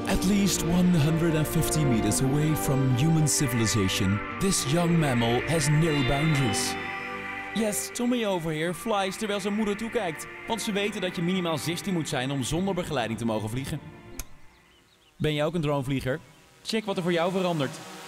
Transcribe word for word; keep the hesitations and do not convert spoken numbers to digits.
At least one hundred fifty meters away from human civilization, this young mammal has no boundaries. Yes, Tommy over here flies terwijl zijn moeder toekijkt. Want ze weten dat je minimaal zestien moet zijn om zonder begeleiding te mogen vliegen. Ben jij ook een dronevlieger? Check wat er voor jou verandert.